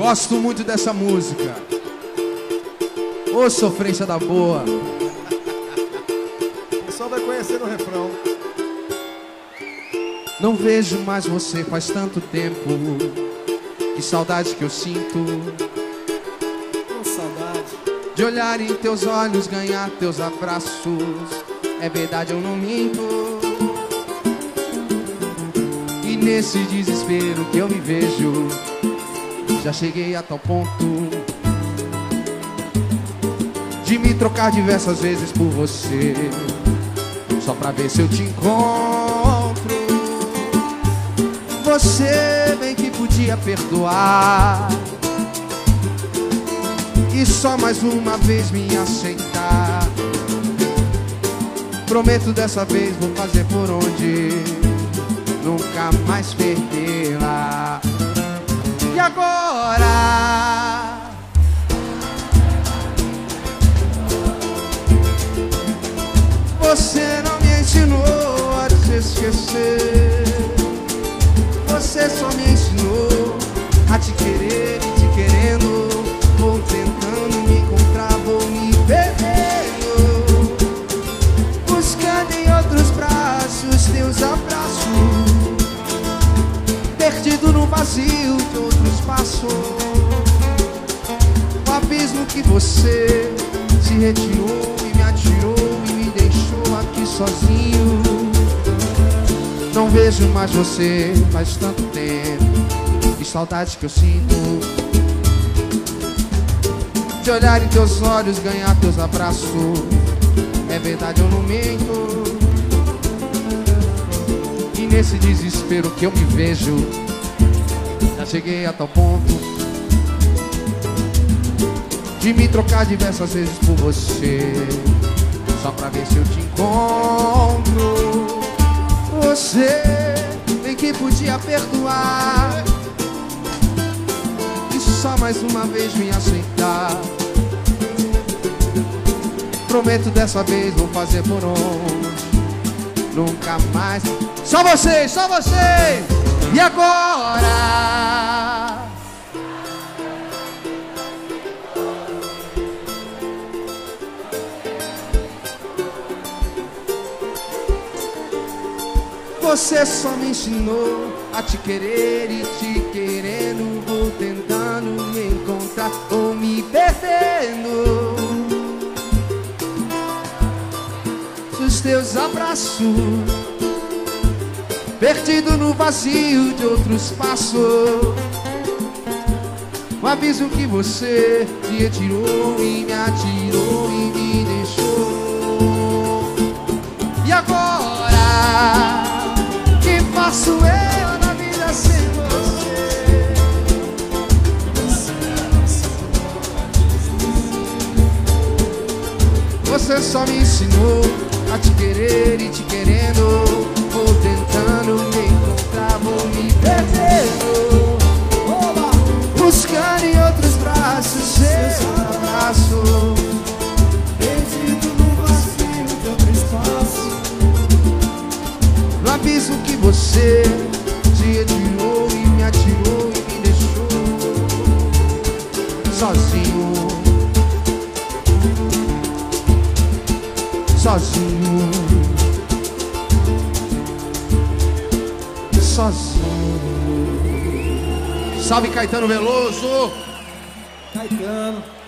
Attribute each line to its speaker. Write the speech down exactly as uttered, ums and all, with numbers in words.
Speaker 1: Gosto muito dessa música. Ô, sofrência da boa.
Speaker 2: O pessoal vai conhecer no refrão.
Speaker 1: Não vejo mais você faz tanto tempo. Que saudade que eu sinto.
Speaker 2: Com saudade.
Speaker 1: De olhar em teus olhos, ganhar teus abraços. É verdade, eu não minto. E nesse desespero que eu me vejo, já cheguei a tal ponto de me trocar diversas vezes por você, só pra ver se eu te encontro. Você bem que podia perdoar e só mais uma vez me aceitar. Prometo dessa vez vou fazer por onde nunca mais perdê-la. E agora você não me ensinou a te esquecer. Você só me ensinou a te querer e te querendo. Vou tentando me encontrar, vou me perdendo, buscando em outros braços teus abraços, perdido no vazio de outro espaço. O abismo que você se retirou e me atirou e me deixou aqui sozinho. Não vejo mais você faz tanto tempo. Que saudade que eu sinto de olhar em teus olhos, ganhar teus abraços. É verdade, eu não minto. E nesse desespero que eu me vejo, já cheguei a tal ponto de me trocar diversas vezes por você, só pra ver se eu te encontro. Você bem que podia perdoar e só mais uma vez me aceitar. Prometo dessa vez vou fazer por onde nunca mais. Só vocês, só vocês. E agora você só me ensinou a te querer e te querendo. Vou tentando me encontrar ou me perdendo os teus abraços, perdido no vazio de outro espaço. Um abismo que você se retirou e me atirou e me deixou. E agora que faço eu na vida sem você? Você só me ensinou a te querer e te querendo. Vou tentando me encontrar, vou me perdendo, buscando em outros braços seus abraços, perdido no vazio de outro espaço. No abismo que você se retirou e me atirou e me deixou sozinho, sozinho, sozinho. Salve Caetano Veloso.
Speaker 2: Caetano.